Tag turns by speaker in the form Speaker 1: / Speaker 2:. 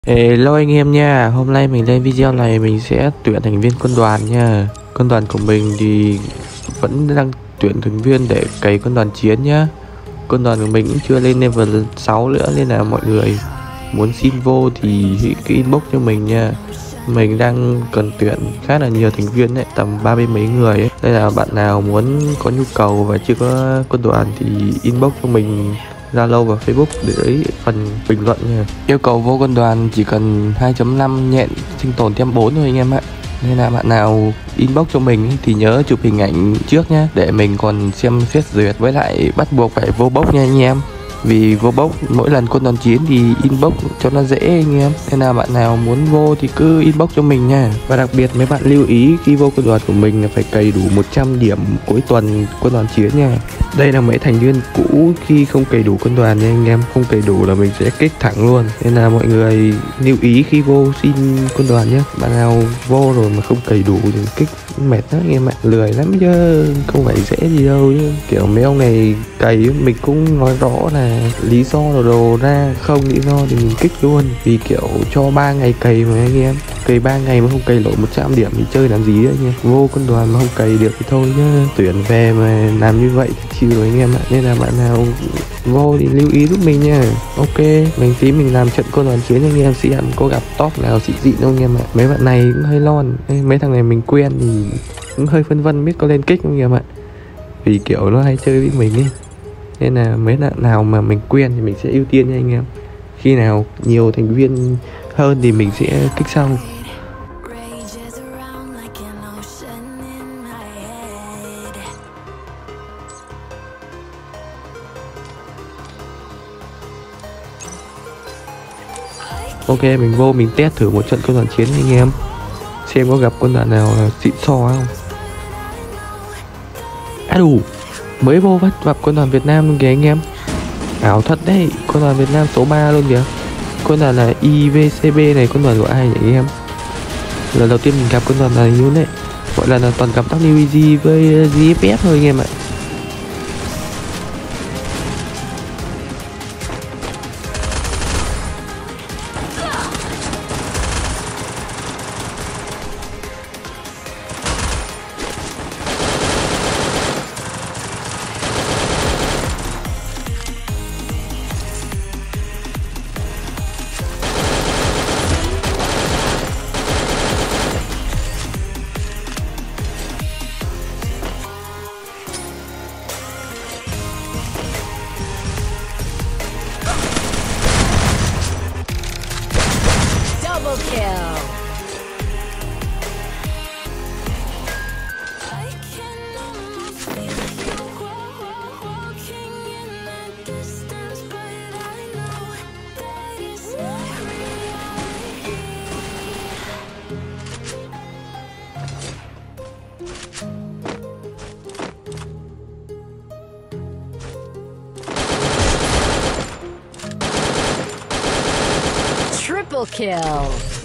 Speaker 1: Hello anh em nha, hôm nay mình lên video này mình sẽ tuyển thành viên quân đoàn nha. Quân đoàn của mình thì vẫn đang tuyển thành viên để cày quân đoàn chiến nhá. Quân đoàn của mình cũng chưa lên level 6 nữa nên là mọi người muốn xin vô thì cái inbox cho mình nha. Mình đang cần tuyển khá là nhiều thành viên đấy, tầm 30 mấy người ấy. Nên là bạn nào muốn có nhu cầu và chưa có quân đoàn thì inbox cho mình Zalo và Facebook để đấy phần bình luận nha. Yêu cầu vô quân đoàn chỉ cần 2.5 nhện sinh tồn thêm 4 thôi anh em ạ. Nên là bạn nào inbox cho mình thì nhớ chụp hình ảnh trước nhé, để mình còn xem xét duyệt, với lại bắt buộc phải vô box nha anh em. Vì vô box mỗi lần quân đoàn chiến thì inbox cho nó dễ anh em. Nên là bạn nào muốn vô thì cứ inbox cho mình nha. Và đặc biệt mấy bạn lưu ý khi vô quân đoàn của mình là phải cày đủ 100 điểm cuối tuần quân đoàn chiến nha. Đây là mấy thành viên cũ khi không cày đủ quân đoàn nha anh em. Không cày đủ là mình sẽ kích thẳng luôn. Nên là mọi người lưu ý khi vô xin quân đoàn nhé. Bạn nào vô rồi mà không cày đủ thì kích mệt lắm anh em ạ. Lười lắm chứ không phải dễ gì đâu chứ. Kiểu mấy ông này cày mình cũng nói rõ là lý do đồ ra, không lý do thì mình kích luôn. Vì kiểu cho 3 ngày cày mà anh em. Cày 3 ngày mà không cày nổi 100 điểm thì chơi làm gì đấy anh em. Vô quân đoàn mà không cày được thì thôi nhá. Tuyển về mà làm như vậy thì chịu rồi anh em ạ. Nên là bạn nào vô thì lưu ý giúp mình nha. Ok, mình tí mình làm trận quân đoàn chiến anh em xem có gặp top nào xịn xịn không anh em ạ. Mấy bạn này cũng hơi lon. Mấy thằng này mình quen thì cũng hơi phân vân biết có lên kích không anh em ạ. Vì kiểu nó hay chơi với mình ấy. Nên là mấy bạn nào mà mình quen thì mình sẽ ưu tiên nha anh em. Khi nào nhiều thành viên hơn thì mình sẽ kích sau. Ok, mình vô mình test thử một trận quân đoàn chiến anh em, xem có gặp quân đoàn nào là xịn sò không. Đủ mới vô bắt gặp quân đoàn Việt Nam luôn kìa anh em. Ảo thật đấy, quân đoàn Việt Nam số 3 luôn kìa. Quân đoàn là IVCB này, quân đoàn của ai nhỉ anh em? Lần đầu tiên mình gặp quân đoàn này luôn đấy. Gọi là toàn gặp WEG với GFF thôi anh em ạ.
Speaker 2: Double kill. Triple kill.